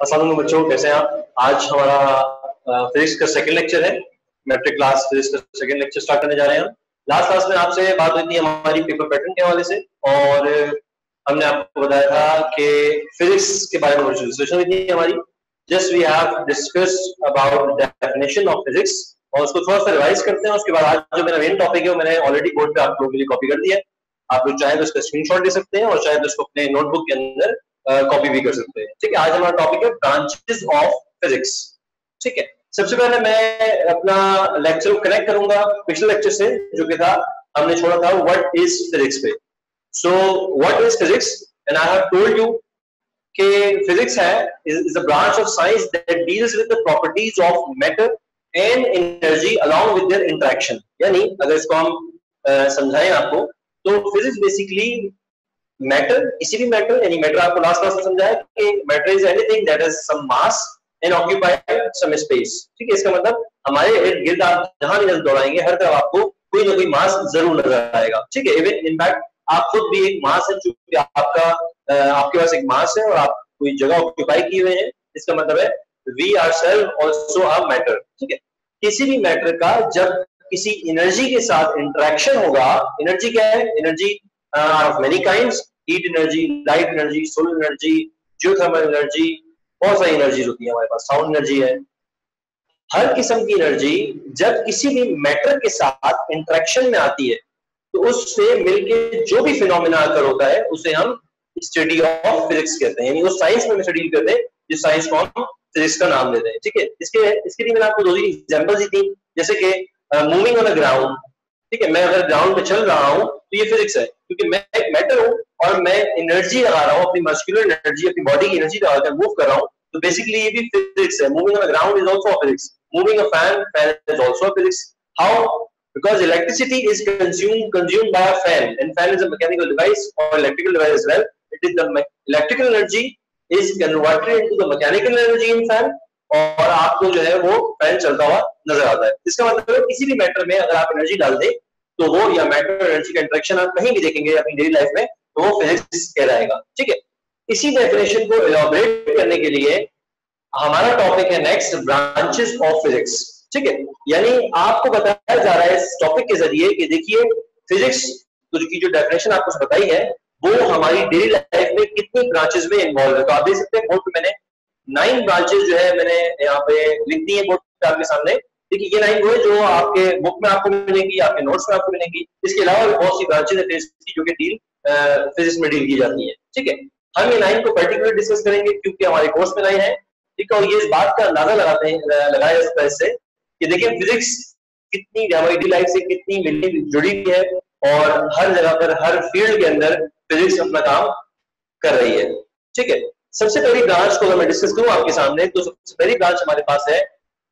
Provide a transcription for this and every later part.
अस्सलाम वालेकुम बच्चों, कैसे हैं आप? आज हमारा फिजिक्स का सेकंड लेक्चर है। मैट्रिक क्लास फिजिक्स का सेकंड लेक्चर स्टार्ट करने जा रहे हैं हम। लास्ट क्लास में आपसे बात हुई थी हमारी पेपर पैटर्न के हवाले से, और हमने आपको बताया था कि फिजिक्स के बारे में डिस्कशन हुई थी हमारी। Just we have discussed about definition of physics, और उसको थोड़ा सा रिवाइज करते हैं। उसके बाद आज जो मेरा मेन टॉपिक है वो मैंने ऑलरेडी बोर्ड पे आप लोगों के लिए कॉपी कर दिया है। आप लोग चाहे तो इसका स्क्रीनशॉट ले सकते हैं और चाहे तो इसको अपने नोटबुक के अंदर कॉपी भी कर सकते हैं। ठीक है, आज हमारा टॉपिक है ब्रांचेस ऑफ फिजिक्स। ठीक है, सबसे पहले मैं अपना लेक्चर को कनेक्ट करूंगा पिछले लेक्चर से, जो कि था हमने छोड़ा था व्हाट इज फिजिक्स पे। So what is physics, and I have told you कि फिजिक्स है is a branch of science that deals with the properties of matter and energy along with their interaction. यानी अगर इसको हम समझाएं आपको, तो फिजिक्स बेसिकली मैटर, किसी भी मैटर, यानी मैटर आपको लास्ट क्लास में समझाया कि matter is anything that has some mass and occupied some space. ठीक है, इसका मतलब हमारे इर्द गिर्द आप जहां भी नजर दौड़ाएंगे हर तरफ आपको कोई ना कोई मास जरूर नजर आएगा। ठीक है, इवन इनफैक्ट आप खुद भी एक मास है, चूंकि आपके पास एक मास है और आप कोई जगह ऑक्यूपाई किए हुए हैं। इसका मतलब है we are self also a matter. ठीक है, किसी भी मैटर का जब किसी एनर्जी के साथ इंटरेक्शन होगा, एनर्जी क्या है? Energy of many kinds, heat energy, light energy, solar energy, geothermal energy, बहुत सारी एनर्जीज होती है हमारे पास, साउंड एनर्जी है। हर किस्म की एनर्जी जब किसी भी मैटर के साथ इंटरेक्शन में आती है, तो उससे मिलके जो भी फिनोमेना अकर होता है उसे हम स्टडी ऑफ फिजिक्स कहते हैं, यानी वो साइंस में स्टडी करते हैं, जिस साइंस को हम फिजिक्स का नाम देते हैं। ठीक है, इसके लिए मैंने आपको दो तीन एग्जांपल्स दी थी, जैसे कि मूविंग ऑन अ ग्राउंड। ठीक है, मैं अगर ग्राउंड पे चल रहा हूं तो ये फिजिक्स है, क्योंकि मैं एक मैटर हूं और मैं एनर्जी लगा रहा हूं, अपनी मस्कुलर एनर्जी, अपनी बॉडी की एनर्जी लगा कर मूव कर रहा हूं, तो बेसिकली ये भी फिजिक्स है। Moving on the ground is also physics. Moving a fan is also physics. How? Because electricity is consumed by a fan, and fan is a mechanical device or electrical device as well. It is the electrical energy is converted into the mechanical energy in fan, और आपको जो है वो fan चलता हुआ नजर आता है। इसका मतलब है किसी भी मैटर में अगर आप एनर्जी डाल दें तो वो, या मैटर एनर्जी का इंटरेक्शन आप कहीं भी देखेंगे अपनी डेली लाइफ में, तो वो फिजिक्स कहलाएगा। ठीक है, इसी डेफिनेशन को एलॉबरेट करने के लिए हमारा टॉपिक है नेक्स्ट, ब्रांचेस ऑफ फिजिक्स। ठीक है, यानी आपको बताया जा रहा है इस टॉपिक के जरिए कि देखिए फिजिक्स की जो डेफिनेशन आपको बताई है वो हमारी डेली लाइफ में कितनी ब्रांचेस में इन्वॉल्व है। तो आप देख सकते हैं बोर्ड पे मैंने 9 ब्रांचेस जो है मैंने यहाँ पे लिख दी है बोर्ड पे आपके सामने। देखिए ये 9 वो है जो आपके बुक में आपको मिलेंगी, आपके नोट्स में आपको मिलेंगी। इसके अलावा भी बहुत सी ब्रांचेस है फिजिक्स की जो कि फिजिक्स में डील की जाती है। ठीक है, हम ये 9 को पर्टिकुलर डिस्कस करेंगे क्योंकि हमारे कोर्स में 9 है। ठीक है, और ये इस बात का अंदाजा लगाया जा सकता है इससे कि देखिए फिजिक्स कितनी हमारी डेली लाइफ से कितनी मिली जुड़ी हुई है, और हर जगह पर हर फील्ड के अंदर फिजिक्स अपना काम कर रही है। ठीक है, सबसे पहली ब्रांच को अगर मैं डिस्कस करूं आपके सामने, तो सबसे पहली ब्रांच हमारे पास है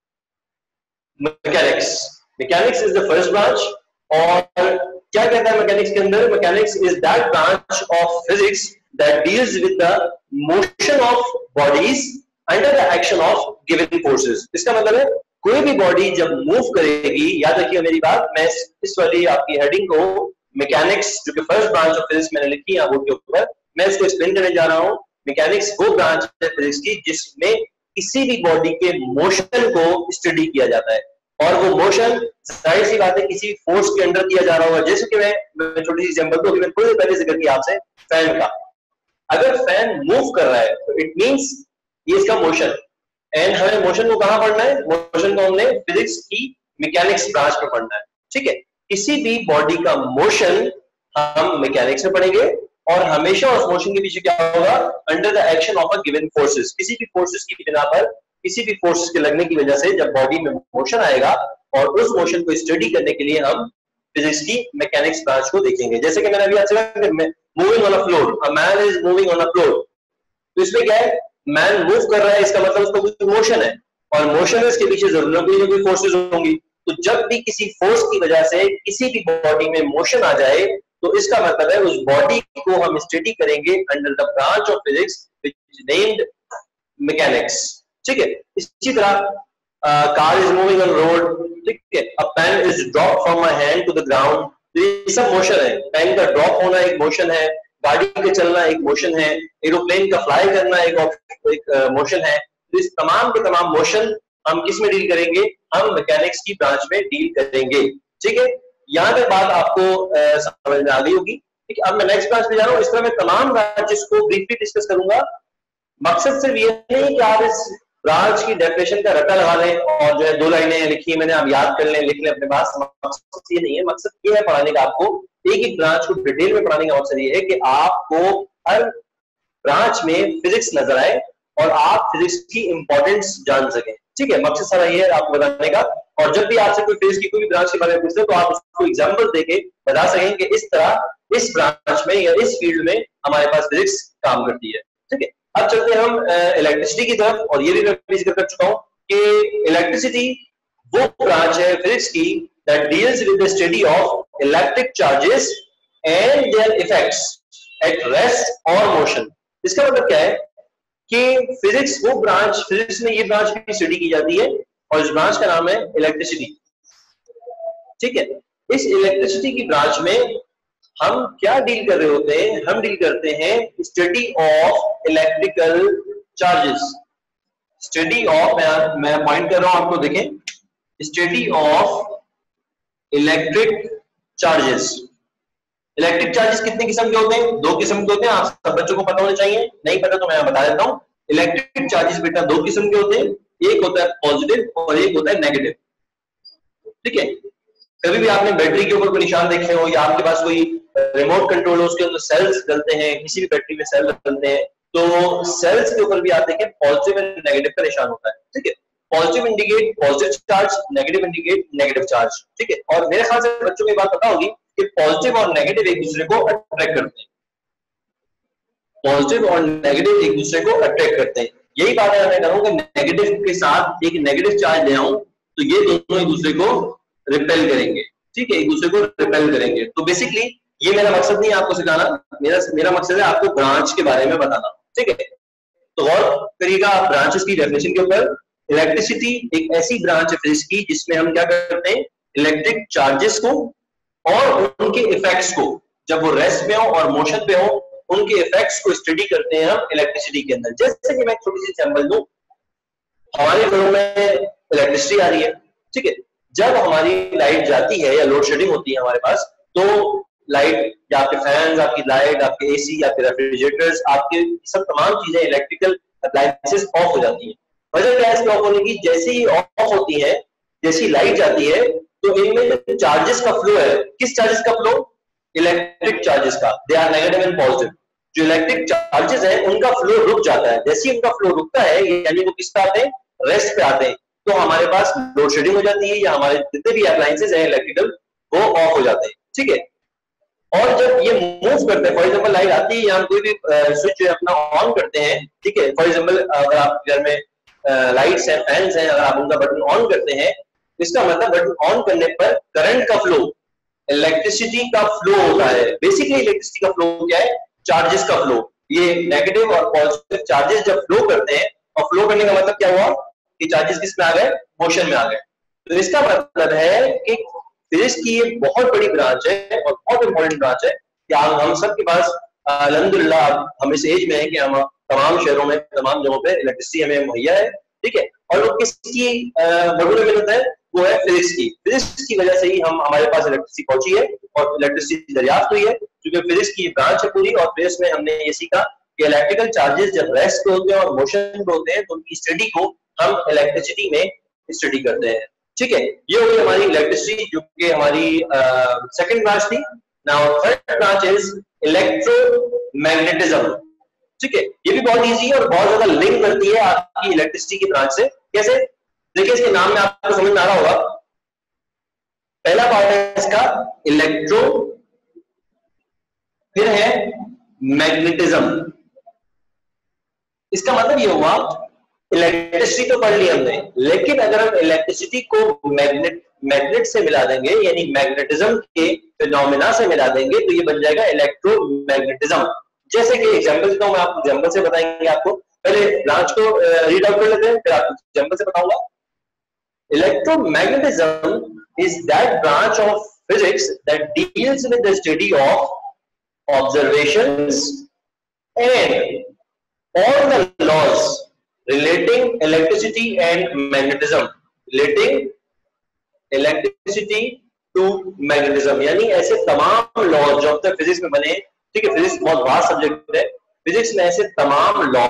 mechanics. Mechanics is the first branch. और क्या कहता है मैकेनिक्स के अंदर? Mechanics is that branch of physics that deals with the motion of bodies under the action of given forces. इसका मतलब है कोई भी बॉडी जब मूव करेगी, याद रखिए मेरी बात, मैं इस वाली आपकी हेडिंग को मैकेनिक्स जो कि फर्स्ट ब्रांच ऑफ फिजिक्स मैंने लिखी है बोर्ड के ऊपर, मैं इसको एक्सप्लेन करने जा रहा हूं। मैकेनिक्स वो ब्रांच है फिजिक्स की जिसमें किसी भी बॉडी के मोशन को स्टडी किया जाता है, और वो मोशन जाहिर सी बात है किसी फोर्स के अंडर किया जा रहा होगा। जैसे कि मैं छोटी सी एग्जांपल दूं, मैंने थोड़ी देर पहले जिक्र किया आपसे फैन का। अगर फैन मूव कर रहा है तो इट मींस ये इसका मोशन, एंड हमें मोशन को कहां पढ़ना है? मोशन को हमने फिजिक्स की मैकेनिक्स ब्रांच में पढ़ना है। ठीक है, किसी भी बॉडी का मोशन हम मैकेनिक्स में पढ़ेंगे, और हमेशा उस मोशन के पीछे क्या होगा? Under the action of a given forces. किसी भी फोर्सेस की बिना पर, किसी भी फोर्सेस के लगने की वजह से जब बॉडी में मोशन आएगा, और उस मोशन को स्टडी करने के लिए हम फिजिक्स की मैकेनिक्स ब्रांच को देखेंगे। जैसे कि मैंने अभी आपसे कहा moving on a floor, a man is moving on a floor, तो इसमें क्या है? मैन मूव कर रहा है, इसका मतलब उसका कुछ मोशन है, और मोशन है इसके पीछे जरूर कोई फोर्सेस होंगी। तो जब भी किसी फोर्स की वजह से किसी भी बॉडी में मोशन आ जाए, तो इसका मतलब है उस बॉडी को हम स्टडी करेंगे under the branch of physics which is named mechanics. ठीक है, इसी तरह car is moving on road. ठीक है, a pen is drop from my hand to the ground, ये सब मोशन है। पेन का ड्रॉप होना एक मोशन है, गाड़ी के चलना एक मोशन है, एरोप्लेन का फ्लाई करना एक मोशन है। तो इस तमाम के तमाम मोशन हम किस में डील करेंगे, हम मैकेनिक्स की ब्रांच में डील करेंगे। ठीक है, यहाँ तक बात आपको समझ में आ गई होगी। ठीक है, अब मैं नेक्स्ट ब्रांच में जा रहा हूँ। इस तरह मैं तमाम ब्रांचेस को ब्रीफली डिस्कस करूंगा। मकसद सिर्फ ये नहीं कि आप इस ब्रांच की डेफिनेशन का रट्टा लगा लें और जो है 2 लाइनें लिखी है मैंने, आप याद कर लें, लिख लें अपने पास। मकसद ये नहीं है, मकसद ये है पढ़ाने का, आपको एक एक ब्रांच को डिटेल में पढ़ाने का मकसद ये है कि आपको हर ब्रांच में फिजिक्स नजर आए और आप फिजिक्स की इंपॉर्टेंस जान सकें। ठीक है, मकसद सारा ये है आपको बताने का। और जब भी आपसे कोई फिजिक्स की कोई भी ब्रांच के बारे में पूछते तो आप उसको एग्जांपल देके बता सकें कि इस तरह इस ब्रांच में या इस फील्ड में हमारे पास फिजिक्स काम करती है। ठीक है, अब चलते हैं हम इलेक्ट्रिसिटी की तरफ। और ये भी मैं जिक्र कर चुका हूं कि इलेक्ट्रिसिटी वो ब्रांच है फिजिक्स की that deals with the study of electric charges and their effects at rest or motion। इसका मतलब क्या है कि फिजिक्स वो ब्रांच, फिजिक्स में ये ब्रांच की स्टडी की जाती है और इस ब्रांच का नाम है इलेक्ट्रिसिटी। ठीक है, इस इलेक्ट्रिसिटी की ब्रांच में हम क्या डील कर रहे होते हैं, हम डील करते हैं study of electrical charges. Study of, मैं पॉइंट कर रहा हूं आपको, देखें, study of electric charges. Electric charges कितने किस्म के होते हैं? 2 किस्म के होते हैं। आप सब बच्चों को पता होना चाहिए, नहीं पता तो मैं बता देता हूं। इलेक्ट्रिक चार्जेस बेटा 2 किस्म के होते हैं, एक होता है पॉजिटिव और एक होता है नेगेटिव। ठीक है, कभी भी आपने बैटरी के ऊपर कोई निशान देखे हो या आपके पास कोई रिमोट कंट्रोल हो, उसके अंदर सेल्स डलते हैं, किसी भी बैटरी में सेल डलते हैं, तो सेल्स के ऊपर भी आप देखें पॉजिटिव एंड नेगेटिव का निशान होता है। ठीक है, positive indicate positive charge, negative indicate negative charge. ठीक है, और मेरे ख्याल से बच्चों को ये बात पता होगी कि पॉजिटिव और नेगेटिव एक दूसरे को अट्रैक्ट करते हैं। पॉजिटिव और नेगेटिव एक दूसरे को अट्रैक्ट करते हैं। यही बात है, मैं कहूँ कि नेगेटिव के साथ एक नेगेटिव चार्ज ले आऊं तो ये दोनों एक दूसरे को रिपेल करेंगे। ठीक है, एक दूसरे को रिपेल करेंगे। तो बेसिकली ये मेरा मकसद नहीं है आपको सिखाना, मेरा मकसद है आपको ब्रांच के बारे में बताना। ठीक है, तो गौर करिएगा ब्रांचेस की डेफिनेशन के ऊपर। इलेक्ट्रिसिटी एक ऐसी ब्रांच है फिजिक्स की जिसमें हम क्या करते हैं, इलेक्ट्रिक चार्जेस को और उनके इफेक्ट्स को, जब वो रेस्ट में हो और मोशन पे हो, उनके इफेक्ट्स को स्टडी करते हैं हम इलेक्ट्रिसिटी के अंदर। जैसे कि मैं छोटी सी एग्जांपल दूं, हमारे घरों में इलेक्ट्रिसिटी आ रही है। ठीक है, जब हमारी लाइट जाती है या लोड शेडिंग होती है हमारे पास, तो लाइट या आपके फैंस, आपकी लाइट, आपके एसी, आपके रेफ्रिजरेटर्स, आपके सब तमाम चीजें इलेक्ट्रिकल अप्लायंसेस ऑफ हो जाती हैं। वजह क्या है इसके ऑफ होने की? जैसे ही ऑफ होती है, जैसी लाइट जाती है, तो इनमें जो चार्जेस का फ्लो है, किस चार्जेस का फ्लो? इलेक्ट्रिक चार्जेस का। They are negative and positive. जो इलेक्ट्रिक चार्जेस है उनका फ्लो रुक जाता है। जैसे ही उनका फ्लो रुकता है, यानी वो किस पे आते हैं? रेस्ट पे आते हैं। तो हमारे पास लोड शेडिंग हो जाती है या हमारे जितने भी अप्लायंसेस हैं इलेक्ट्रिकल, वो ऑफ हो जाते हैं। ठीक है, और जब ये मूव करते हैं, फॉर एग्जांपल लाइट आती है या हम कोई भी स्विच अपना ऑन करते हैं, ठीक है, फॉर एग्जांपल अगर आप घर में लाइट्स हैं, फैंस हैं, अगर आप उनका बटन ऑन करते हैं, इसका मतलब बटन ऑन करने पर करंट का फ्लो, इलेक्ट्रिसिटी का फ्लो होता है। बेसिकली इलेक्ट्रिसिटी का फ्लो क्या है? चार्जेस का फ्लो। ये नेगेटिव और पॉजिटिव चार्जेस जब फ्लो करते हैं, और फ्लो करने का मतलब क्या हुआ कि चार्जेस किस में आ गए? मोशन में आ गए। तो इसका मतलब है कि फिजिक्स की ये बहुत बड़ी ब्रांच है और बहुत इंपॉर्टेंट ब्रांच है कि हम सबके पास अल्हम्दुलिल्लाह हम इस एज में है कि हम तमाम शहरों में, तमाम जगहों पे इलेक्ट्रिसिटी हमें मुहैया है। ठीक है, और वो किसकी बदौलत मिलत है? वो है फिजिक्स की। फिजिक्स की वजह से ही हमारे पास इलेक्ट्रिसिटी पहुंची है और इलेक्ट्रिसिटी दरियाफ्त हुई है, क्योंकि फिजिक्स की ब्रांच है पूरी। और फिजिक्स में हमने ये सीखा कि इलेक्ट्रिकल चार्जेस जब रेस्ट पे होते हैं और मोशन पे होते हैं, तो उनकी स्टडी को हम इलेक्ट्रिसिटी में स्टडी करते हैं। ठीक है, ये हो गई हमारी इलेक्ट्रिसिटी, जो कि हमारी सेकंड ब्रांच थी। Now third branch is electromagnetism. ठीक है, ये भी बहुत इजी है और बहुत ज्यादा लिंक करती है आपकी इलेक्ट्रिसिटी की ब्रांच से। कैसे? देखिए, इसके नाम में आपको समझ में आ रहा होगा। पहला पार्ट है इसका इलेक्ट्रो, फिर है मैग्नेटिज्म। इसका मतलब ये हुआ, इलेक्ट्रिसिटी तो पढ़ ली हमने, लेकिन अगर हम इलेक्ट्रिसिटी को मैग्नेट से मिला देंगे, यानी मैग्नेटिज्म के फिनोमेना से मिला देंगे, तो ये बन जाएगा इलेक्ट्रोमैग्नेटिज्म। जैसे कि एग्जांपल देता हूं मैं आपको, एग्जांपल से बताएंगे आपको। पहले ब्रांच को रीड आउट कर लेते हैं, फिर आपको एग्जांपल से बताऊंगा। Electromagnetism is that branch of physics that deals with the study of observations and all the laws relating electricity and magnetism, relating electricity to magnetism, यानी ऐसे तमाम लॉ जो अब तक फिजिक्स में बने, ठीक है, फिजिक्स बहुत वास्ट सब्जेक्ट है, फिजिक्स में ऐसे तमाम लॉ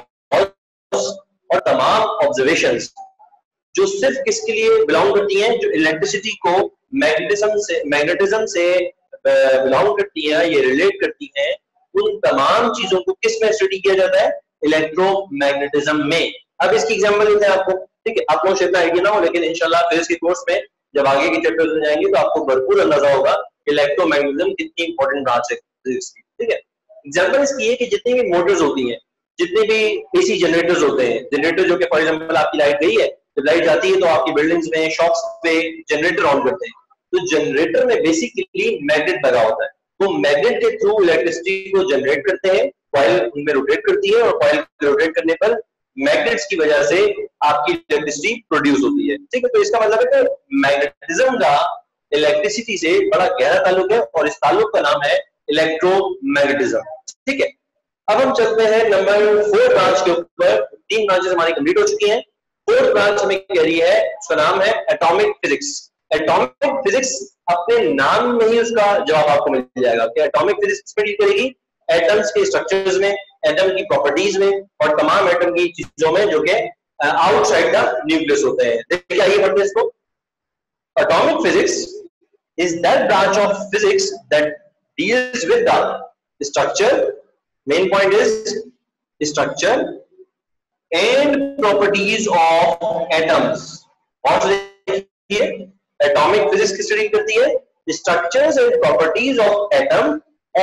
और तमाम ऑब्जर्वेशंस जो सिर्फ किसके लिए बिलोंग करती हैं, जो इलेक्ट्रिसिटी को मैग्नेटिज्म से बिलोंग करती है, ये रिलेट करती हैं, उन तमाम चीजों को किस में स्टडी किया जाता है, इलेक्ट्रोमैग्नेटिज्म में। अब इसकी एग्जांपल देते हैं आपको, ठीक है, आप लोगों को इतना आइडिया ना हो, लेकिन इंशाल्लाह फिजिक्स के कोर्स में जब आगे के चैप्टर्स में जाएंगे तो आपको भरपूर अंदाजा होगा इलेक्ट्रोमैग्नेटिज्म कितनी इंपॉर्टेंट ब्रांच है फिजिक्स की, ठीक है। एग्जांपल इसकी है कि जितनी भी मोटर्स होती हैं, जितने भी एसी जनरेटर्स होते हैं, जनरेटर जो कि फॉर एग्जांपल आपकी लाइट गई है, जब लाइट जाती है तो आपकी बिल्डिंग्स में शॉप्स पे जनरेटर ऑन करते हैं, तो जनरेटर में बेसिकली मैग्नेट लगा होता है, तो मैग्नेट के थ्रू इलेक्ट्रिसिटी को जनरेट करते हैं, कॉइल उनमें रोटेट करती है और कॉइल रोटेट करने पर मैग्नेट्स की वजह से आपकी इलेक्ट्रिसिटी प्रोड्यूस होती है, ठीक है। तो इसका मतलब है कि मैग्नेटिज्म का इलेक्ट्रिसिटी से बड़ा गहरा ताल्लुक है और इस ताल्लुक का नाम है इलेक्ट्रोमैग्नेटिज्म, ठीक है। अब हम चलते हैं नंबर 4 ब्रांच के ऊपर। 3 ब्रांचेस हमारी कंप्लीट हो चुकी हैं, 4th ब्रांच हमें कह रही है, उसका नाम है एटॉमिक फिजिक्स। एटॉमिक फिजिक्स अपने नाम में ही उसका जवाब आपको मिल जाएगा कि एटॉमिक फिजिक्स में डील करेगी एटम्स के स्ट्रक्चर्स में, एटम की प्रॉपर्टीज में और तमाम एटम की चीजों में जो कि आउटसाइड द न्यूक्लियस होते हैं। देखिए आइए पढ़ते हैं इसको। Atomic physics is that branch of physics that deals with the structure, main point is structure and properties of atoms. और देखिए एटॉमिक फिजिक्स की स्टडी करती है structures and properties of atom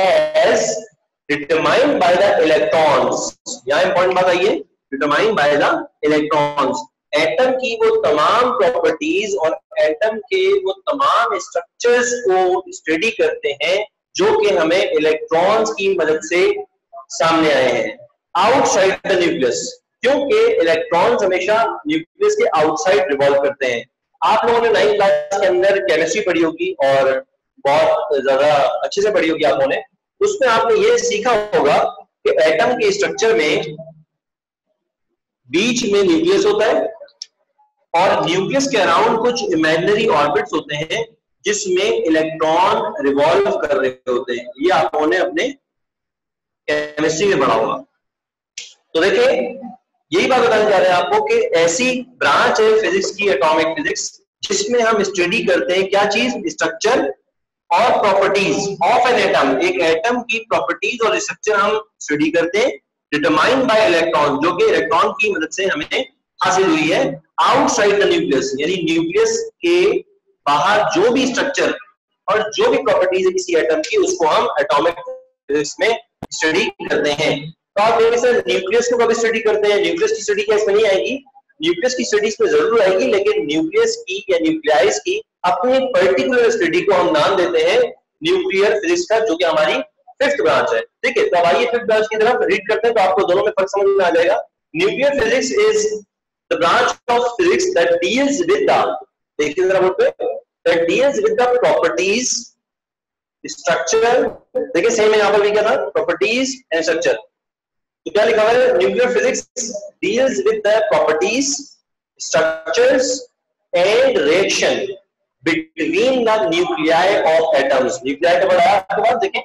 as determined by the electrons. यहां important बात आई है, determined by the electrons. Atom की वो तमाम प्रॉपर्टीज और एटम के वो तमाम स्ट्रक्चर्स को स्टडी करते हैं जो कि हमें इलेक्ट्रॉन्स की मदद से सामने आए हैं आउटसाइड द न्यूक्लियस, क्योंकि इलेक्ट्रॉन्स हमेशा न्यूक्लियस के आउटसाइड रिवॉल्व करते हैं। आप लोगों ने 9th क्लास के अंदर केमिस्ट्री पढ़ी होगी और बहुत ज्यादा अच्छे से पढ़ी होगी आप लोगों ने, उसमें आपने ये सीखा होगा कि एटम के स्ट्रक्चर में बीच में न्यूक्लियस होता है और न्यूक्लियस के अराउंड कुछ इमेजिनरी ऑर्बिट्स होते हैं जिसमें इलेक्ट्रॉन रिवॉल्व कर रहे होते हैं। ये आप लोगों ने अपने केमिस्ट्री में पढ़ा होगा। तो देखिए यही बात बताने जा रहे हैं आपको कि ऐसी ब्रांच है फिजिक्स की, एटॉमिक फिजिक्स, जिसमें हम स्टडी करते हैं क्या चीज, स्ट्रक्चर और प्रॉपर्टीज ऑफ एन एटम। एक एटम की प्रॉपर्टीज और स्ट्रक्चर हम स्टडी करते हैं डिटरमाइंड बाय इलेक्ट्रॉन, जो कि इलेक्ट्रॉन की मदद से हमें हासिल हुई है आउटसाइड द न्यूक्लियस, यानी न्यूक्लियस के बाहर जो भी स्ट्रक्चर और जो भी प्रॉपर्टीज है किसी एटम की, उसको हम एटॉमिक फिजिक्स में स्टडी करते हैं। तो आप देखिए सर न्यूक्लियस को कभी स्टडी करते हैं, न्यूक्लियस की स्टडी क्या इसमें नहीं आएगी, न्यूक्लियस की स्टडीज में जरूर आएगी, लेकिन न्यूक्लियस की या न्यूक्लियाइज की अपनी पर्टिकुलर स्टडी को हम नाम देते हैं न्यूक्लियर फिजिक्स का, जो कि हमारी 5th ब्रांच है, ठीक है। तो अब आइए 5th ब्रांच की तरफ रीड करते हैं तो आपको दोनों में फर्क समझ में आ जाएगा। Nuclear physics is the branch of physics that deals with the, देखिए जरा बोलते हैं, that deals with the properties, structure, देखिए सेम यहां पर भी क्या था, प्रॉपर्टीज एंड स्ट्रक्चर। तो क्या लिखा हुआ है, nuclear physics deals with the properties, structures and reaction between the nuclei of atoms. Nuclei का बड़ा आपके पास देखें,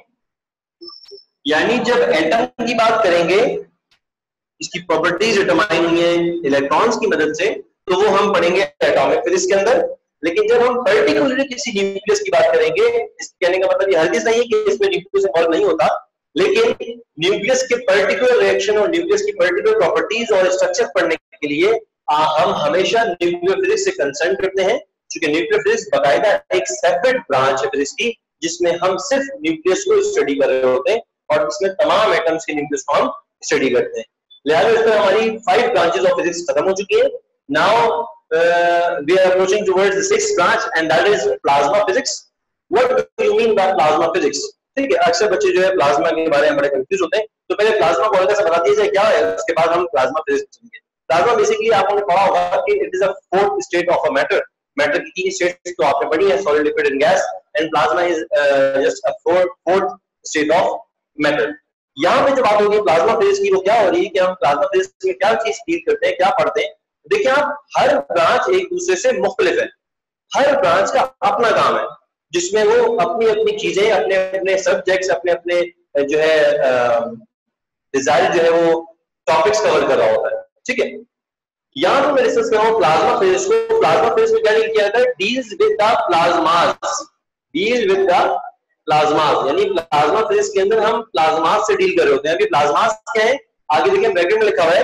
यानी जब एटम की बात करेंगे, इसकी प्रॉपर्टीज डिटरमाइन हुई है इलेक्ट्रॉन्स की मदद से, तो वो हम पढ़ेंगे एटॉमिक फिजिक्स के अंदर। लेकिन जब हम पर्टिकुलरली किसी न्यूक्लियस की बात करेंगे, इस कहने का मतलब ये हरगिज नहीं है कि इसमें न्यूक्लियस इन्वॉल्व नहीं होता, लेकिन न्यूक्लियस के पर्टिकुलर रिएक्शन और न्यूक्लियस की पर्टिकुलर प्रॉपर्टीज और स्ट्रक्चर पढ़ने के लिए हम हमेशा न्यूक्लियर फिजिक्स से कंसर्न करते हैं, क्योंकि न्यूक्लियर फिजिक्स बाकायदा एक सेपरेट ब्रांच है फिजिक्स की, जिसमें हम सिर्फ न्यूक्लियस को स्टडी कर रहे होते हैं और इसमें तमाम एटम्स के न्यूक्लियस को हम स्टडी करते हैं। लिहाजा इस तरह हमारी 5 ब्रांचेस ऑफ फिजिक्स खत्म हो चुकी है। Now we are approaching towards the 6th branch and that is plasma physics. What do you mean by plasma physics? ठीक है, अक्सर बच्चे जो है प्लाज्मा के बारे में बड़े कंफ्यूज होते हैं, तो पहले प्लाज्मा को हल्का सा बता दिया जाए क्या है, उसके बाद हम प्लाज्मा फिजिक्स समझेंगे। प्लाज्मा बेसिकली आपने पढ़ा होगा कि it is a 4th state of a matter. Matter की 3 स्टेट्स तो आपने पढ़ी है, solid, liquid and gas, and plasma is just a 4th state of method. यहाँ पे जो बात होगी प्लाज्मा फिजिक्स की, वो क्या हो रही है कि हम प्लाज्मा फिजिक्स में क्या चीज डील करते हैं, क्या पढ़ते हैं। देखिए आप, हर ब्रांच एक दूसरे से मुख्तलिफ है, हर ब्रांच का अपना काम है जिसमें वो अपनी अपनी चीजें, अपने अपने सब्जेक्ट्स, अपने अपने जो है डिजायर जो है वो टॉपिक्स कवर कर रहा होता है, ठीक है। यहाँ पे मैं डिस्कस कर रहा हूँ प्लाज्मा फिजिक्स को। प्लाज्मा फिजिक्स में क्या डील किया जाता है, deals with the plasmas, deal with the plasmas, यानी प्लाज्मा फिजिक्स के अंदर हम प्लाज्मास से डील कर रहे होते हैं। अभी प्लाज्मास क्या है, आगे देखिए ब्रैकेट में लिखा हुआ है,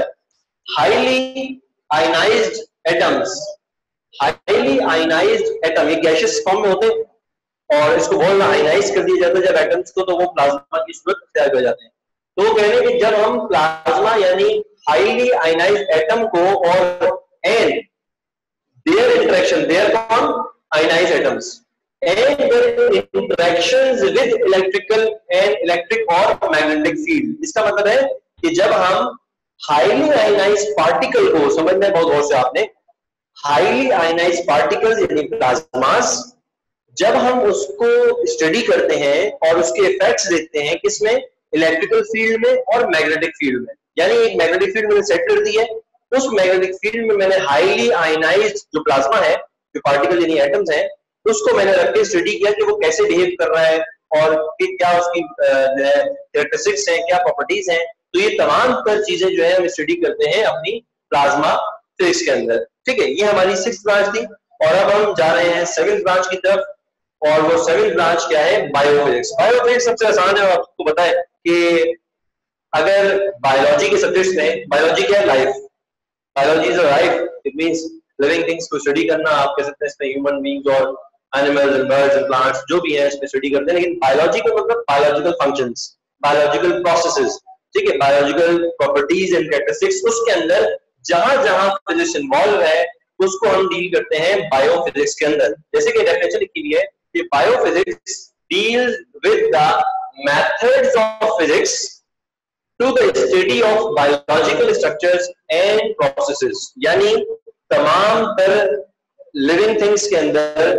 highly ionized atoms, highly ionized atom, ये गैसियस फॉर्म में होते हैं और इसको बहुत आयनाइज कर दिया जाता है जब एटम्स को, तो वो प्लाज्मा की सूरत तैयार हो जाते हैं। तो वो कह रहे हैं कि जब हम प्लाज्मा यानी हाईली आयनाइज्ड एटम को और एंड देयर इंटरेक्शन, देयर कौन, ionized atoms, and their interactions with electrical and electric और मैग्नेटिक फील्ड। इसका मतलब है कि जब हम हाईली आयनाइज्ड पार्टिकल को, समझना है बहुत गौर से आपने, हाईली आयनाइज्ड पार्टिकल्स यानी प्लाज्मास, जब हम उसको स्टडी करते हैं और उसके इफेक्ट्स देखते हैं किसमें, इलेक्ट्रिकल फील्ड में और मैग्नेटिक फील्ड में। यानी एक मैग्नेटिक फील्ड मैंने सेट कर दी है, उस मैग्नेटिक फील्ड में मैंने हाईली आयनाइज्ड जो प्लाज्मा है, जो पार्टिकल यानी एटम्स हैं, उसको मैंने रख के स्टडी किया कि वो कैसे बिहेव कर रहा है और कि क्या उसकी कैरेक्टरिस्टिक्स हैं, क्या प्रॉपर्टीज हैं। तो ये तमाम तर चीजें जो है हम स्टडी करते हैं अपनी प्लाज्मा फिजिक्स के अंदर, ठीक है। ये हमारी 6th ब्रांच थी और अब हम जा रहे हैं 7th ब्रांच की तरफ, और वो 7th ब्रांच क्या है, बायोफिजिक्स। बायोफिजिक्स सबसे आसान है, आपको पता है कि अगर बायोलॉजी के सब्जेक्ट्स में, बायोलॉजी क्या है, life, biology is life, it means living things को स्टडी करना। आप कह सकते हैं इसमें ह्यूमन बीइंग्स और animals and birds and plants जो भी है इसमें स्टडी करते हैं, लेकिन बायोलॉजी का मतलब बायोलॉजिकल फंक्शंस, बायोलॉजिकल प्रोसेसेस, ठीक है, बायोलॉजिकल प्रॉपर्टीज एंड कैरेक्टरिस्टिक्स। उसके अंदर जहां जहां फिजिक्स इन्वॉल्व है उसको हम डील करते हैं बायोफिजिक्स के अंदर। जैसे कि डेफिनेशन लिखी हुई है कि biophysics deals with the methods of physics to the study of biological structures and processes, यानी तमाम तर लिविंग थिंग्स के अंदर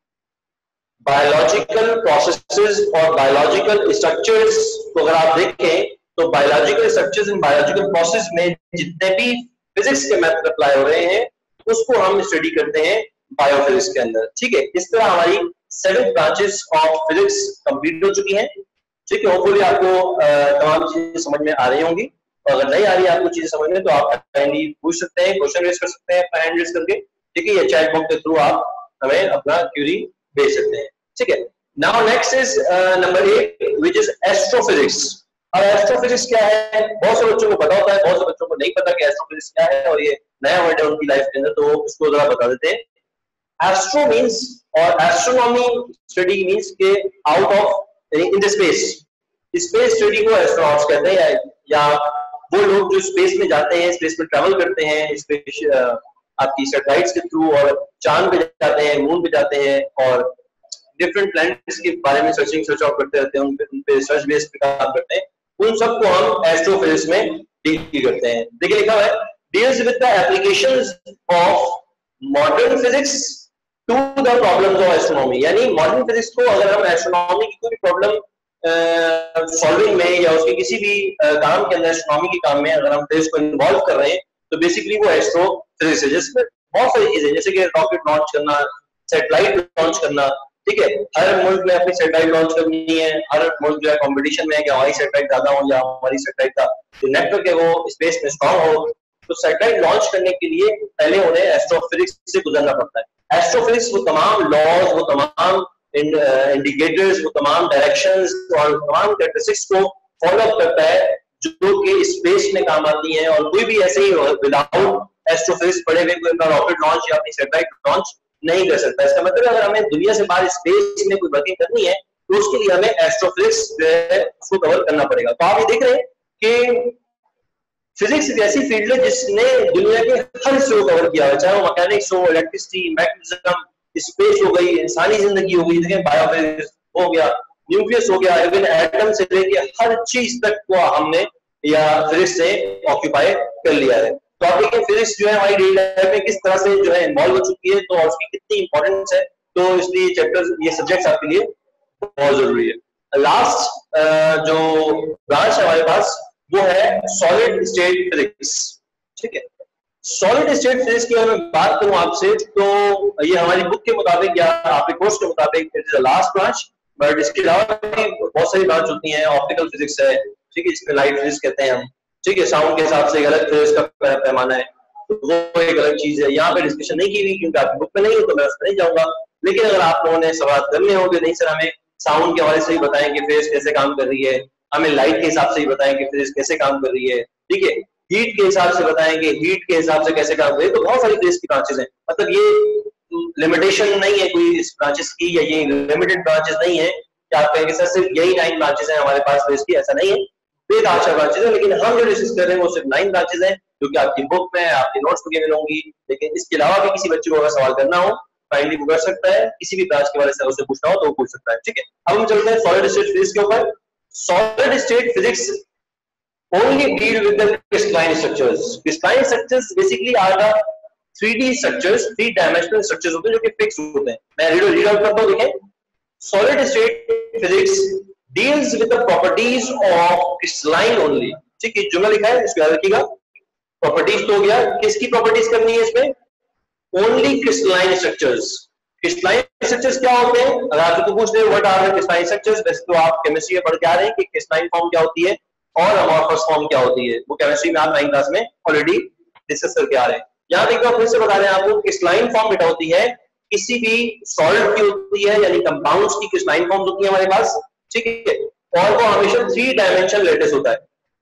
बायोलॉजिकल प्रोसेसेस और बायोलॉजिकल स्ट्रक्चर्स को अगर आप देखें तो biological structures and biological process में जितने भी फिजिक्स के मेथड अप्लाई हो रहे हैं उसको हम स्टडी करते हैं बायोफिजिक्स के अंदर, ठीक है। इस तरह हमारी 7 ब्रांचेस ऑफ फिजिक्स कंप्लीट हो चुकी हैं, ठीक है। होपफुली आपको तमाम चीजें समझ में आ रही होंगी, और अगर नहीं आ रही है आपको चीजें समझ में तो आप काइंडली पूछ सकते हैं, क्वेश्चन रेज कर सकते हैं अपना हैंड रेज करके, ठीक है, या चैट बॉक्स के थ्रू आप हमें अपना क्यूरी भेज सकते हैं, ठीक है। Now next is number 8 which is astrophysics. अब एस्ट्रोफिजिक्स क्या है, बहुत से बच्चों को पता होता है, बहुत से बच्चों को नहीं पता कि एस्ट्रोफिजिक्स क्या है, और ये नया वर्ड है उनकी लाइफ के अंदर, तो उसको जरा बता देते हैं। एस्ट्रो मींस, और एस्ट्रोनॉमी स्टडी मींस के out of in the space, space study को एस्ट्रोनॉट्स कहते हैं, या वो लोग जो स्पेस में जाते हैं, स्पेस में ट्रैवल करते हैं, स्पेस आपकी सैटेलाइट्स के थ्रू, और चांद पे जाते हैं, मून पे जाते हैं, और डिफरेंट प्लैनेट्स के बारे में सर्च आउट करते रहते हैं, उन पे रिसर्च बेस पे काम करते हैं, उन सबको हम एस्ट्रोफिजिक्स में डील करते हैं। देखिए लिखा हुआ है, deals with the applications of modern physics to the problems of astronomy, यानी मॉडर्न फिजिक्स को अगर हम एस्ट्रोनॉमी की कोई प्रॉब्लम सॉल्विंग में या उसके किसी भी काम के अंदर, एस्ट्रोनॉमी के काम में अगर हम फिजिक्स को इन्वॉल्व कर रहे हैं तो बेसिकली वो एस्ट्रोफिजिक्स है, जिसमें बहुत सारी चीजें जैसे कि रॉकेट लॉन्च करना, सैटेलाइट लॉन्च करना, ठीक है। हर मुल्क में अपनी सैटेलाइट लॉन्च करनी है, हर मुल्क जो है कंपटीशन में है कि हमारी सैटेलाइट ज्यादा हो या हमारी सैटेलाइट का जो नेटवर्क है वो स्पेस में स्ट्रांग हो। तो सैटेलाइट लॉन्च करने के लिए पहले उन्हें एस्ट्रोफिजिक्स से गुजरना पड़ता है। एस्ट्रोफिजिक्स वो तमाम लॉज, वो तमाम इंडिकेटर्स, वो तमाम डायरेक्शंस और तमाम कैरेक्टरिस्टिक्स को फॉलो अप करता है जो कि स्पेस में काम आती हैं, और कोई भी ऐसे ही विदाउट एस्ट्रोफिजिक्स पढ़े हुए कोई अपना रॉकेट लॉन्च या अपनी सैटेलाइट लॉन्च नहीं कर सकता। इसका मतलब अगर हमें दुनिया से बाहर स्पेस में कोई वर्किंग करनी है तो उसके लिए हमें एस्ट्रोफिजिक्स जो है उसको कवर करना पड़ेगा। तो आप ये देख रहे हैं कि फिजिक्स एक ऐसी फील्ड है जिसने दुनिया के हर हिस्से को कवर किया है, चाहे वो मैकेनिक्स हो, इलेक्ट्रिसिटी, मैग्नेटिज्म, स्पेस हो गई, इंसानी जिंदगी हो गई, देखिए बायोफिजिक्स हो गया, न्यूक्लियस हो गया, इवन एटम से लेके हर चीज तक को हमने या फिजिक्स से ऑक्यूपाई कर लिया है। तो आप देखिए फिजिक्स जो है हमारी डेली लाइफ में किस तरह से जो है इन्वॉल्व हो चुकी है, तो उसकी कितनी इंपॉर्टेंस है, तो इसलिए चैप्टर्स, ये सब्जेक्ट्स आपके लिए बहुत जरूरी है। लास्ट जो ब्रांच है हमारे पास वो है सॉलिड स्टेट फिजिक्स। ठीक है, सॉलिड स्टेट फिजिक्स की अगर मैं बात करूं आपसे तो ये हमारी बुक के मुताबिक या आपके कोर्स के मुताबिक it is the last branch, but इसके अलावा भी बहुत सारी ब्रांच होती हैं। ऑप्टिकल फिजिक्स है, ठीक है, इसमें लाइट फिजिक्स कहते हैं हम, ठीक है, साउंड के हिसाब से एक अलग फिजिक्स का पैमाना है, तो वो एक अलग चीज है, यहाँ पे डिस्कशन नहीं की हुई क्योंकि आपकी बुक में नहीं हो तो मैं उस पर नहीं जाऊंगा। लेकिन अगर आप लोगों ने सवाल करने होंगे, नहीं सर हमें साउंड के हवाले से ही बताएं कि फिजिक्स कैसे काम कर रही है, हमें लाइट के हिसाब से ही बताएं कि फिजिक्स कैसे काम कर रही है, ठीक है, हीट के हिसाब से बताएंगे हीट के हिसाब से कैसे काम करे, तो बहुत सारी फिजिक्स की ब्रांचेस हैं। मतलब ये लिमिटेशन नहीं है कोई इस ब्रांचेस की, या ये लिमिटेड ब्रांचेस नहीं है कि आप कहेंगे सर सिर्फ यही 9 ब्रांचेस हैं हमारे पास फिजिक्स की, ऐसा नहीं है, बेताज ब्रांचेस है। लेकिन हम जो डिस्कस कर रहे हैं वो सिर्फ 9 ब्रांचेस हैं जो कि आपकी बुक में आपके नोट्स में मिल होंगी। लेकिन इसके अलावा भी किसी बच्चे को अगर सवाल करना हो काइंडली वो कर सकता है, किसी भी ब्रांच के बारे में उससे पूछना हो तो वो पूछ सकता है। ठीक है, अब हम चलते हैं सॉलिड स्टेट फिजिक्स के ऊपर। Solid state physics only deal with the crystalline structures. Crystalline structures basically are the 3D structures, 3 dimensional structures होते हैं जो कि फिक्स होते हैं। मैं रीड आउट करता हूँ, देखें। Solid state physics deals with the properties of crystalline only। ठीक है, जुमला लिखा है, इसको याद रखिएगा। प्रॉपर्टीज तो हो गया, किसकी प्रॉपर्टीज करनी है इसमें? Only crystalline structures. Crystalline structures क्या होते हैं? अगर आप तो पूछ रहे हो what are the crystalline structures, वैसे तो आप केमिस्ट्री में पढ़ के आ रहे हैं कि क्रिस्टलाइन फॉर्म क्या होती है और अमॉर्फस फॉर्म क्या होती है, वो केमिस्ट्री में आप 9th क्लास में ऑलरेडी डिस्कस करके आ रहे हैं। यहाँ पे एक बार फिर से बता रहे हैं आपको, क्रिस्टलाइन फॉर्म बेटा होती है किसी भी सॉलिड की होती है, यानी कंपाउंड्स की क्रिस्टलाइन फॉर्म्स होती है हमारे पास, ठीक है, और वो हमेशा 3 डायमेंशनल लेटिस होता है।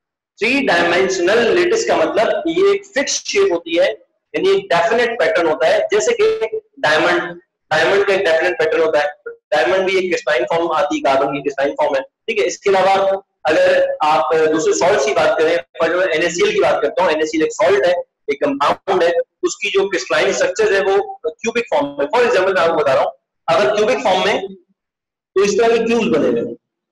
3 डायमेंशनल लेटिस का मतलब ये एक फिक्स शेप होती है, यानी एक डेफिनेट पैटर्न होता है, जैसे कि डायमंड, डायमंड का एक डेफिनेट पैटर्न होता है। डायमंड भी एक क्रिस्टलाइन फॉर्म आती है, कार्बन की क्रिस्टलाइन फॉर्म है, ठीक है। इसके अलावा अगर आप दूसरे सॉल्ट की बात करें, पर NaCl की बात करता हूँ, NaCl एक सॉल्ट है, एक कंपाउंड है, उसकी जो क्रिस्टलाइन स्ट्रक्चर है वो क्यूबिक फॉर्म में। फॉर एग्जाम्पल मैं आपको बता रहा हूँ, अगर क्यूबिक फॉर्म में तो इस तरह के क्यूब्स बने हुए,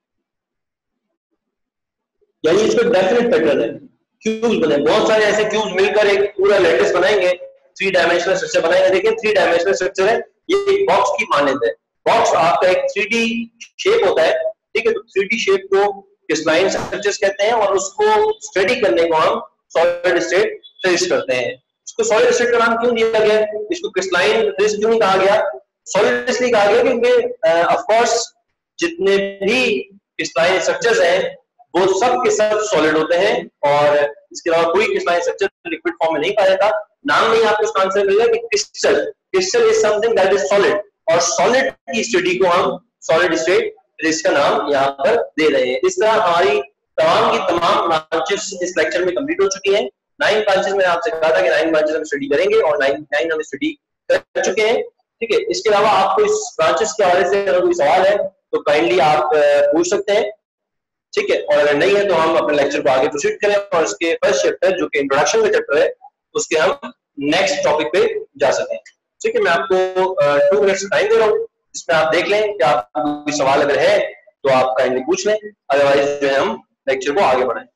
यानी इसमें डेफिनेट पैटर्न है, क्यूब्स बने, बहुत सारे ऐसे क्यूब्स मिलकर एक पूरा लैटिस बनाएंगे, 3 डायमेंशनल स्ट्रक्चर बनाएंगे। देखिए 3 डायमेंशनल स्ट्रक्चर है, ये एक बॉक्स की मानंद है। बॉक्स आपका एक 3D शेप होता है, ठीक है, तो 3D शेप को क्रिस्टलाइन स्ट्रक्चर्स कहते हैं, और उसको स्टडी करने को हम सॉलिड स्टेट फिजिक्स करते हैं। इसको सॉलिड स्टेट का नाम क्यों दिया गया, इसको क्रिस्टलाइन फिजिक्स क्यों नहीं कहा गया? सॉलिड इसलिए कहा गया क्योंकि ऑफ कोर्स जितने भी क्रिस्टलाइन स्ट्रक्चर्स हैं वो सब के सब सॉलिड होते हैं, और इसके अलावा कोई क्रिस्टलाइन स्ट्रक्चर लिक्विड फॉर्म में नहीं पाया जाता। नाम में ही आपको इसका आंसर मिल रहा है कि crystal, crystal is something that is solid, और सॉलिड की स्टडी को हम सॉलिड स्टेट फिजिक्स का नाम यहाँ पर दे रहे हैं। इस तरह हमारी तमाम की तमाम ब्रांचेस इस लेक्चर में कंप्लीट हो चुकी हैं। 9 ब्रांचेस में आपसे कहा था कि 9 ब्रांचेस हम स्टडी करेंगे, और 9 हम स्टडी कर चुके हैं, ठीक है। इसके अलावा आपको इस ब्रांचेस के हवाले से अगर कोई सवाल है तो काइंडली आप पूछ सकते हैं, ठीक है, और अगर नहीं है तो हम अपने लेक्चर को आगे प्रोसीड करें, और इसके फर्स्ट चैप्टर जो कि इंट्रोडक्शन का चैप्टर है उसके हम नेक्स्ट टॉपिक पे जा सकें, ठीक है। मैं आपको 2 मिनट्स टाइम दे रहा हूँ, इसमें आप देख लें कि आपको कोई सवाल अगर है तो आप काइंडली पूछ लें, अदरवाइज जो है हम लेक्चर को आगे बढ़ाएं।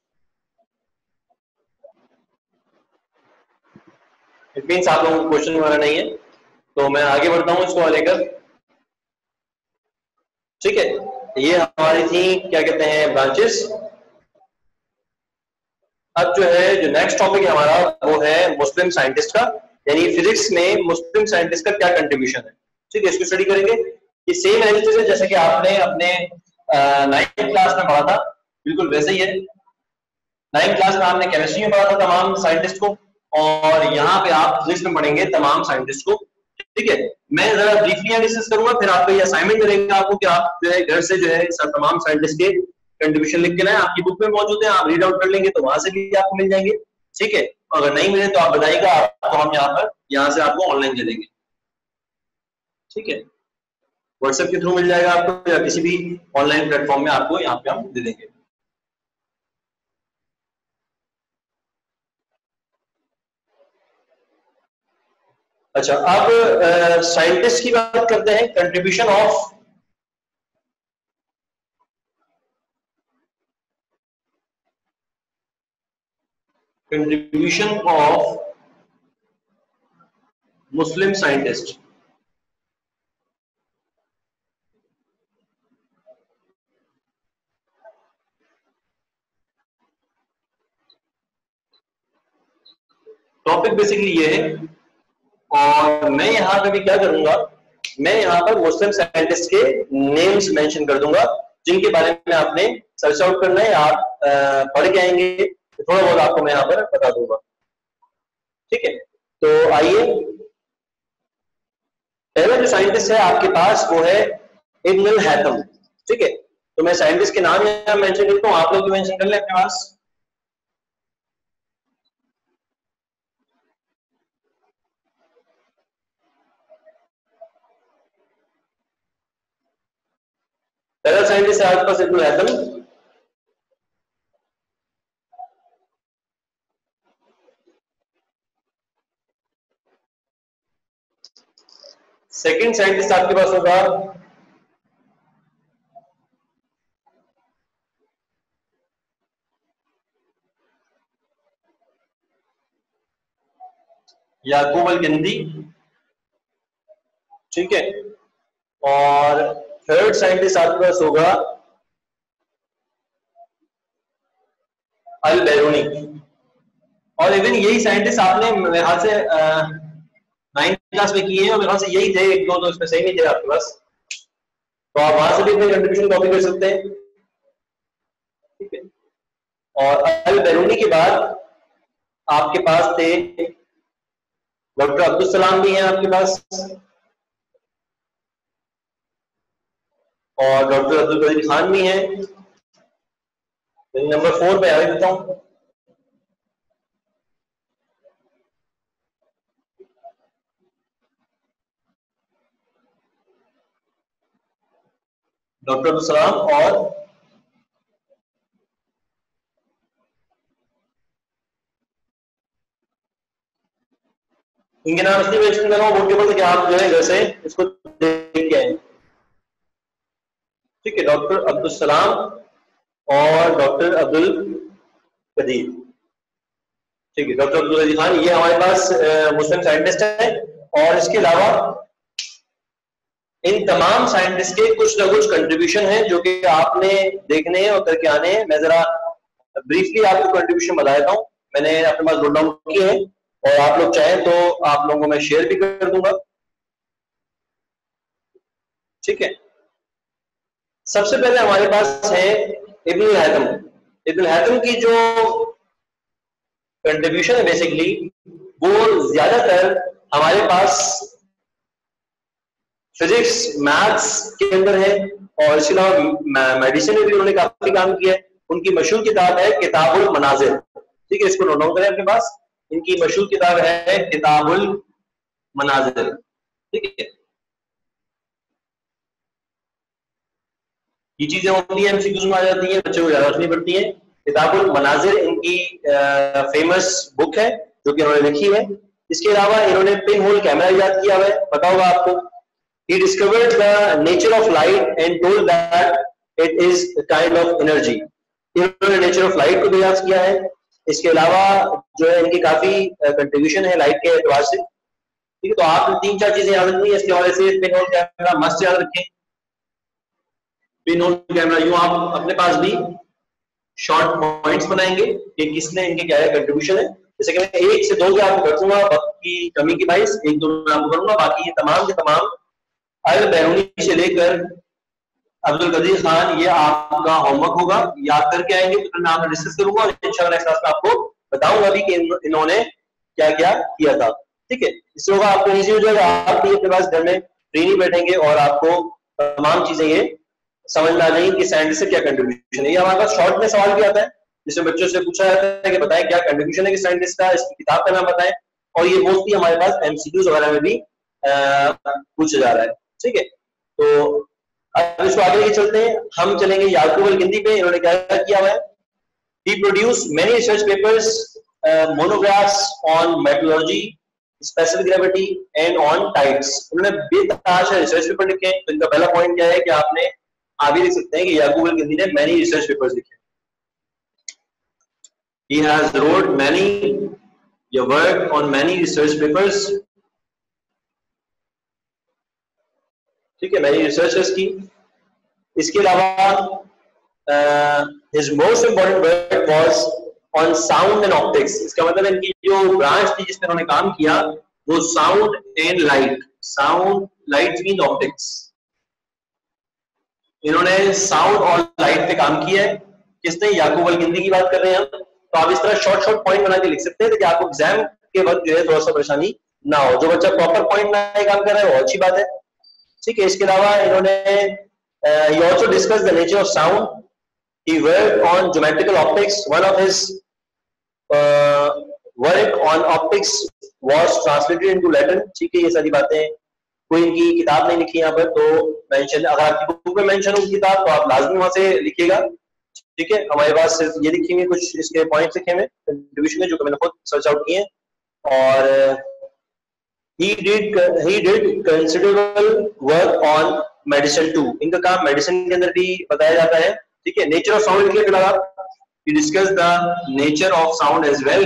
इट मीन्स आप लोगों को क्वेश्चन वगैरह नहीं है, तो मैं आगे बढ़ता हूँ इसको लेकर, ठीक है। ये हमारी थी क्या कहते हैं ब्रांचेस। अब जो है जो नेक्स्ट टॉपिक है हमारा वो है मुस्लिम साइंटिस्ट का, यानी फिजिक्स में मुस्लिम साइंटिस्ट का क्या कंट्रीब्यूशन है, ठीक है, इसको स्टडी करेंगे। ये सेम एनालिसिस है जैसे कि आपने अपने 9th क्लास में पढ़ा था, बिल्कुल वैसे ही है। 9th क्लास में आपने केमिस्ट्री में पढ़ा था तमाम साइंटिस्ट को, और यहाँ पे आप फिजिक्स में पढ़ेंगे तमाम साइंटिस्ट को, ठीक है। मैं जरा ब्रीफली एनालिसिस करूंगा, फिर आपको ये असाइनमेंट मिलेगा आपको कि आप जो है घर से जो है तमाम साइंटिस्ट के कंट्रीब्यूशन लिख के लाएं। आपकी बुक में मौजूद है, आप रीड आउट कर लेंगे तो वहां से भी आपको मिल जाएंगे, ठीक है। अगर नहीं मिले तो आप बताइएगा, आपको हम यहाँ से आपको ऑनलाइन दे देंगे, ठीक है। व्हाट्सएप के थ्रू मिल जाएगा आपको, या किसी भी ऑनलाइन प्लेटफॉर्म में आपको यहाँ पे हम दे देंगे। अच्छा, अब साइंटिस्ट की बात करते हैं, contribution of Muslim scientist. Basically ये है। और मैं यहाँ पे भी क्या करूंगा, मैं यहाँ पर मुस्लिम साइंटिस्ट के नेम्स मेंशन कर दूंगा जिनके बारे में आपने सर्च आउट करना है, आप पढ़ के आएंगे तो थोड़ा बहुत आपको मैं यहाँ पर बता दूंगा। ठीक है, तो आइए, पहला जो साइंटिस्ट है आपके पास वो है इब्न अल हैथम। ठीक है, तो मैं साइंटिस्ट के नाम यहाँ मेंशन करता हूँ, आप लोग भी मेंशन कर लें अपने पास। पहला साइंटिस्ट है आपके पास इब्न अल हैथम। सेकंड साइंटिस्ट आपके पास होगा याकूब अल किंदी। ठीक है, और थर्ड साइंटिस्ट आपके पास होगा अल बैरूनी। और इवन यही साइंटिस्ट आपने मेरे ख्याल से 9th क्लास में किए हैं, और मेरे ख्याल से यही थे, एक दो तो इसमें सही नहीं थे आपके पास, तो आप वहां से भी अपने कंट्रीब्यूशन कॉपी कर सकते हैं। ठीक है, और अल बैरूनी के बाद आपके पास थे डॉक्टर अब्दुल सलाम भी हैं आपके पास, और डॉक्टर अब्दुल कदीर खान भी हैं। नंबर 4 पे आ देता हूं, डॉक्टर अब्दुल सलाम, और इनके नाम इसलिए मेंशन कर रहा हूं बोर्ड कि आप जो है घर से इसको देख के आए। ठीक है, डॉक्टर अब्दुल सलाम और डॉक्टर अब्दुल कदीर। ठीक है, डॉक्टर अब्दुल कदीर खान ये हमारे पास मुस्लिम साइंटिस्ट है। और इसके अलावा इन तमाम साइंटिस्ट के कुछ ना कुछ कंट्रीब्यूशन है जो कि आपने देखने हैं और करके आने हैं। मैं जरा ब्रीफली आपको कंट्रीब्यूशन बता देता हूं, मैंने अपने पास नोट डाउन किए हैं, और आप लोग चाहें तो आप लोगों को मैं शेयर भी कर दूंगा। ठीक है, सबसे पहले हमारे पास है इब्न अल हैथम। इब्न अल हैथम की जो कंट्रीब्यूशन है बेसिकली वो ज्यादातर हमारे पास फिजिक्स मैथ्स के अंदर है, और इसके अलावा मेडिसिन में भी उन्होंने काफी काम किया है। उनकी मशहूर किताब है किताबुल मनाजिर। ठीक है, इसको नोट डाउन करें अपने पास, इनकी मशहूर किताब है किताबुल मनाजिर। ठीक है, ये चीजें होती है एमसीक्यूज में आ जाती है, बच्चों को ज्यादा रखनी पड़ती है। किताबुल मनाजिर इनकी फेमस बुक है जो कि इन्होंने लिखी है। इसके अलावा इन्होंने पिन होल कैमरा इजाद किया है, पता होगा आपको। He discovered the nature of light and told that it is a kind of energy. इन्होंने नेचर ऑफ लाइट को भी याद किया है। इसके अलावा जो है इनकी काफी कंट्रीब्यूशन है लाइट के एतबार से। ठीक है, तो आप 3-4 चीजें याद रखनी है इसके हवाले से। पिन होल कैमरा मस्ट याद रखें। पिन होल कैमरा यूं आप अपने पास भी शॉर्ट पॉइंट्स बनाएंगे कि किसने इनके क्या है कंट्रीब्यूशन है। जैसे कि मैं 1 से 2 के आपको कर दूंगा, बाकी कमी की बाइस 1-2 में आपको करूंगा, बाकी ये तमाम के तमाम अल बैरूनी से लेकर अब्दुल कदीर खान ये आपका होमवर्क होगा, याद करके आएंगे तो मैं आपसे डिस्कस करूंगा, और इंशाल्लाह नेक्स्ट क्लास में आपको बताऊंगा भी कि इन्होंने क्या क्या किया था। ठीक है, इससे होगा आपको इजी हो जाएगा, आप भी अपने पास घर में फ्री नहीं बैठेंगे और आपको तमाम चीजें ये समझ में आ जाएंगी कि साइंटिस्ट से क्या कंट्रीब्यूशन है। ये हमारे पास शॉर्ट में सवाल भी आता है जिसमें बच्चों से पूछा जाता है कि बताएं क्या कंट्रीब्यूशन है कि साइंटिस्ट का, इसकी किताब का नाम बताएं, और ये मोस्टली हमारे पास एमसीक्यूज वगैरह में भी पूछा जा रहा है। ठीक है, तो अब इसको आगे लेके चलते हैं, हम चलेंगे याकूब अल किंदी पे। इन्होंने क्या किया हुआ है, he produced many research papers, monographs on metallurgy, special gravity and on tides। उन्होंने बेतहाशा रिसर्च पेपर लिखे हैं। तो इनका पहला पॉइंट क्या है कि आपने आगे लिख सकते हैं कि याकूब अल किंदी ने many research papers लिखे। He has wrote many, he worked on many research papers। ठीक है, मैंने रिसर्च की। इसके अलावा his most important work was on sound and optics। इसका मतलब इनकी जो ब्रांच थी जिसमें उन्होंने काम किया वो sound and light, sound light mean optics. इन्होंने साउंड और लाइट पे काम किया है। किसने? याकूब अल-किंदी की बात कर रहे हैं हम। तो आप इस तरह शॉर्ट शॉर्ट पॉइंट बना के लिख सकते हैं ताकि आपको एग्जाम के वक्त जो है थोड़ा सा परेशानी ना हो। जो बच्चा प्रॉपर पॉइंट बनाने काम कर रहा है वो अच्छी बात है, ठीक है। इसके अलावा इन्होंने he also discussed the nature of sound. He worked on geometrical optics. One of his work on optics was translated into Latin. ठीक है, ये सारी बातें, कोई इनकी किताब नहीं लिखी यहाँ पर, तो मेंशन, अगर आपकी बुक में मेंशन हो किताब तो आप लाजमी वहां से लिखिएगा, ठीक है। हमारे पास सिर्फ ये लिखी हुई कुछ इसके पॉइंट्स लिखे हुए कंट्रीब्यूशन जो कि मैंने खुद सर्च आउट किए हैं। और he did considerable work on medicine too. इनका काम मेडिसिन के अंदर भी बताया जाता है, ठीक है। नेचर ऑफ साउंड लिखिए फिर आप, he discussed the nature of sound as well.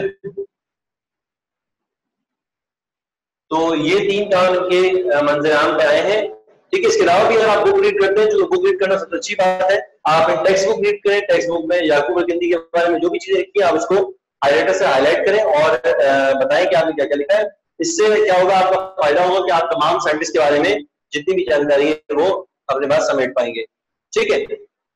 तो ये तीन काम इनके मंजराम पे आए हैं, ठीक है। इसके अलावा भी अगर आप बुक रीड करते हैं, जो बुक रीड करना सबसे अच्छी बात है, आप टेक्स्ट बुक रीड करें। टेक्स्ट बुक में याकूब अल-किंदी के बारे में जो भी चीजें लिखी है आप उसको हाईलाइटर से हाईलाइट करें और बताएं कि आपने क्या क्या लिखा है। इससे क्या होगा, आपका फायदा होगा कि आप तमाम साइंटिस्ट के बारे में जितनी भी जानकारी है वो अपने पास समेट पाएंगे, ठीक है।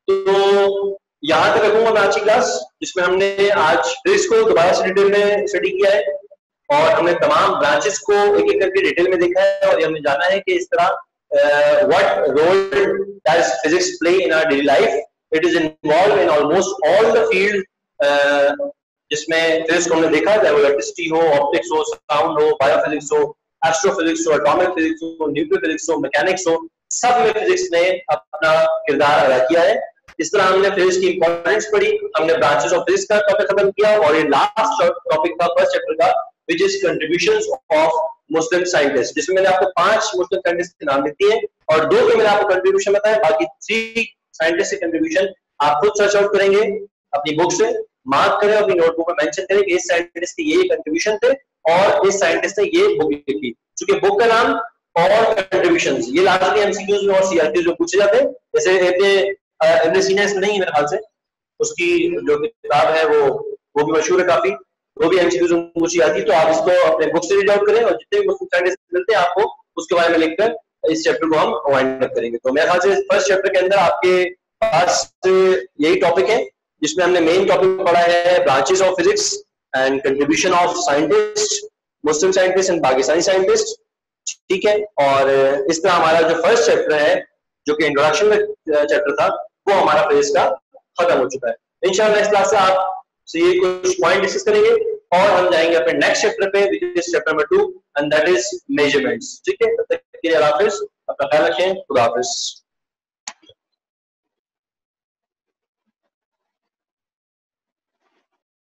तो यहाँ तक रखूंगा मैं आज की क्लास, जिसमें हमने आज फिजिक्स को दोबारा से डिटेल में स्टडी किया है और हमने तमाम ब्रांचेस को एक एक करके डिटेल में देखा है और हमने जाना है कि इस तरह what role does physics play in our daily life. It is involve in almost all the field जिसमें फिजिक्स को हमने देखा, चाहे इलेक्ट्रिसिटी हो, ऑप्टिक्स हो, साउंड हो, बायोफिजिक्स हो, एस्ट्रोफिजिक्स हो, एटॉमिक फिजिक्स हो, न्यूक्लियर फिजिक्स हो, मैकेनिक्स हो, सब में फिजिक्स ने अपना किरदार अदा किया है। इस तरह हमने फिजिक्स की इंपॉर्टेंस पढ़ी, हमने ब्रांचेस ऑफ फिजिक्स का टॉपिक खत्म किया और ये लास्ट टॉपिक था फर्स्ट चैप्टर का, which is contributions of Muslim scientists, जिसमें मैंने आपको 5 मुस्लिम साइंटिस्ट के नाम लिख दिए और 2 के मैंने आपको कंट्रीब्यूशन बताया, बाकी 3 साइंटिस्ट के कंट्रीब्यूशन आप खुद सर्च आउट करेंगे अपनी बुक से, मार्क करें अपनी नोटबुक में मेंशन करें कि इस साइंटिस्ट के ये कंट्रीब्यूशन थे और इस साइंटिस्ट ने ये बुक लिखी। क्योंकि बुक का नाम और कंट्रीब्यूशंस ये लाजमी एमसीक्यूज में और सीआरपीज में पूछे जाते हैं। जैसे इब्न सीना नहीं है मेरे ख्याल से, उसकी जो किताब है वो भी मशहूर है काफी, वो भी एमसीक्यूज में पूछी जाती है। तो आप इसको अपने बुक से रीड आउट करें और जितने भी मुस्लिम साइंटिस्ट मिलते हैं आपको उसके बारे में लिखकर इस चैप्टर को हम वाइंड अप करेंगे। तो मेरे ख्याल से फर्स्ट चैप्टर के अंदर आपके पास यही टॉपिक है, जिसमें हमने मेन टॉपिक पढ़ा है branches of physics and contribution of scientist, Muslim scientist and Pakistani scientist, ठीक है। और इस तरह हमारा जो फर्स्ट चैप्टर है जो कि इंट्रोडक्शन में चैप्टर था वो हमारा फिजिक्स का खत्म हो चुका है। इंशाल्लाह नेक्स्ट क्लास से आप से ये कुछ पॉइंट डिस्कस करेंगे और हम जाएंगे अपने नेक्स्ट चैप्टर पे, which is chapter number 2 and that is measurements, ठीक है। तब तक के लिए अल्लाह हाफिज, अपना ख्याल रखें, खुदा हाफिज।